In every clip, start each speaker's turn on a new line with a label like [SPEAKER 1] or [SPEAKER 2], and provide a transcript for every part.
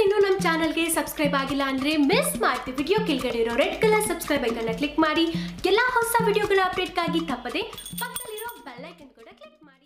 [SPEAKER 1] ಇನ್ನೂ ನಮ್ಮ ಚಾನಲ್ಗೆ ಸಬ್ಸ್ಕ್ರೈಬ್ ಆಗಿಲ್ಲ ಅಂದ್ರೆ ಮಿಸ್ ಮಾಡ್ತಿ ವಿಡಿಯೋ ಕೆಳಗಡೆ ಇರೋ red colour subscribe icon click ಮಾಡಿ ಎಲ್ಲ ಹೊಸ ವಿಡಿಯೋಗಳ ಅಪ್ಡೇಟ್ಗಾಗಿ ತಪ್ಪದೆ ಪಕ್ಕದಲ್ಲಿರೋ ಬೆಲ್ ಐಕಾನ್ ಕೂಡ ಕ್ಲಿಕ್ ಮಾಡಿ.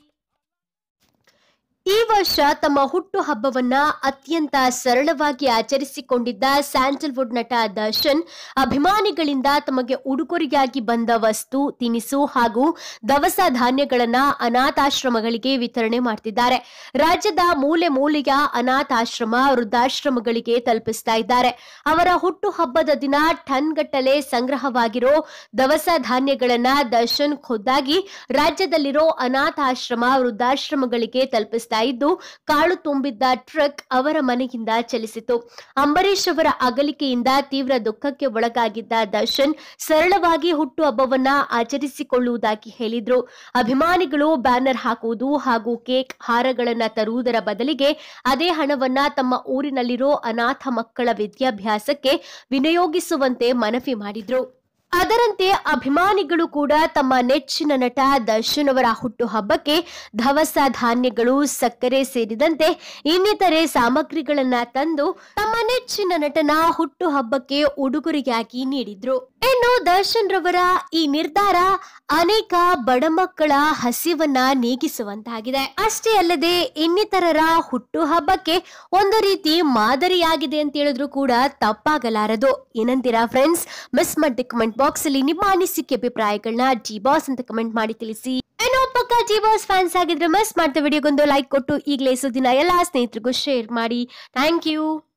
[SPEAKER 1] ಈ ವರ್ಷ ತಮ್ಮ ಹುಟ್ಟು ಹಬ್ಬವನ್ನ ಅತ್ಯಂತ ಸರಳವಾಗಿ ಆಚರಿಸಿಕೊಂಡಿದ್ದ ಸ್ಯಾಂಡಲ್ವುಡ್ ನಟ ದರ್ಶನ್ ಅಭಿಮಾನಿಗಳಿಂದ ತಮಗೆ ಉಡುಗೊರೆಯಾಗಿ ಬಂದ ವಸ್ತು, ತಿನಿಸು ಹಾಗೂ ದವಸ ಧಾನ್ಯಗಳನ್ನ ಅನಾಥಾಶ್ರಮಗಳಿಗೆ ವಿತರಣೆ ಮಾಡ್ತಿದ್ದಾರೆ. ರಾಜ್ಯದ ಮೂಲೆ ಮೂಲೆಯ ಅನಾಥಾಶ್ರಮ, ವೃದ್ಧಾಶ್ರಮಗಳಿಗೆ ತಲುಪಿಸ್ತಾ ಇದ್ದಾರೆ. ಅವರ ಹುಟ್ಟು ಹಬ್ಬದ ದಿನ ಟನ್ಗಟ್ಟಲೆ ಸಂಗ್ರಹವಾಗಿರೋ ದವಸ ಧಾನ್ಯಗಳನ್ನ ದರ್ಶನ್ ಖುದ್ದಾಗಿ ರಾಜ್ಯದಲ್ಲಿರೋ ಅನಾಥಾಶ್ರಮ, ವೃದ್ಧಾಶ್ರಮಗಳಿಗೆ ತಲುಪಿಸ್ತಾ ಇದ್ದು ಕಾಳು ತುಂಬಿದ್ದ ಟ್ರಕ್ ಅವರ ಮನೆಯಿಂದ ಚಲಿಸಿತು. ಅಂಬರೀಶ್ ಅವರ ಅಗಲಿಕೆಯಿಂದ ತೀವ್ರ ದುಃಖಕ್ಕೆ ಒಳಗಾಗಿದ್ದ ದರ್ಶನ್ ಸರಳವಾಗಿ ಹುಟ್ಟು ಹಬ್ಬವನ್ನ ಆಚರಿಸಿಕೊಳ್ಳುವುದಾಗಿ ಹೇಳಿದ್ರು. ಅಭಿಮಾನಿಗಳು ಬ್ಯಾನರ್ ಹಾಕುವುದು ಹಾಗೂ ಕೇಕ್, ಹಾರಗಳನ್ನ ತರುವುದರ ಬದಲಿಗೆ ಅದೇ ಹಣವನ್ನ ತಮ್ಮ ಊರಿನಲ್ಲಿರೋ ಅನಾಥ ಮಕ್ಕಳ ವಿದ್ಯಾಭ್ಯಾಸಕ್ಕೆ ವಿನಿಯೋಗಿಸುವಂತೆ ಮನವಿ ಮಾಡಿದ್ರು. ಅದರಂತೆ ಅಭಿಮಾನಿಗಳು ಕೂಡ ತಮ್ಮ ನೆಚ್ಚಿನ ನಟ ದರ್ಶನ್ ಅವರ ಹುಟ್ಟು ಹಬ್ಬಕ್ಕೆ ದವಸ ಧಾನ್ಯಗಳು, ಸಕ್ಕರೆ ಸೇರಿದಂತೆ ಇನ್ನಿತರೆ ಸಾಮಗ್ರಿಗಳನ್ನ ತಂದು ತಮ್ಮ ನೆಚ್ಚಿನ ನಟನ ಹುಟ್ಟು ಹಬ್ಬಕ್ಕೆ ಉಡುಗೊರೆಯಾಗಿ ನೀಡಿದ್ರು. ಇನ್ನು ದರ್ಶನ್ ರವರ ಈ ನಿರ್ಧಾರ ಅನೇಕ ಬಡ ಮಕ್ಕಳ ಹಸಿವನ್ನ ನೀಗಿಸುವಂತಾಗಿದೆ. ಅಷ್ಟೇ ಅಲ್ಲದೆ ಇನ್ನಿತರರ ಹುಟ್ಟು ಹಬ್ಬಕ್ಕೆ ಒಂದು ರೀತಿ ಮಾದರಿಯಾಗಿದೆ ಅಂತ ಹೇಳಿದ್ರು ಕೂಡ ತಪ್ಪಾಗಲಾರದು. ಏನಂತೀರಾ ಫ್ರೆಂಡ್ಸ್? ಮಿಸ್ ಮಾಡಿ ಕಮೆಂಟ್ ಬಾಕ್ಸ್ ಅಲ್ಲಿ ನಿಮ್ಮ ಅನಿಸಿಕೆ, ಅಭಿಪ್ರಾಯಗಳನ್ನ ಜಿಬಾಸ್ ಅಂತ ಕಮೆಂಟ್ ಮಾಡಿ ತಿಳಿಸಿ. ಏನೋ ಪಕ್ಕ ಜಿಬಾಸ್ ಫ್ಯಾನ್ಸ್ ಆಗಿದ್ರೆ ಮಿಸ್ ಮಾಡ್ತಾ ವಿಡಿಯೋಗೊಂದು ಲೈಕ್ ಕೊಟ್ಟು ಈಗಲೇ ಸುದ್ದಿನ ಎಲ್ಲಾ ಸ್ನೇಹಿತರಿಗೂ ಶೇರ್ ಮಾಡಿ. Thank you.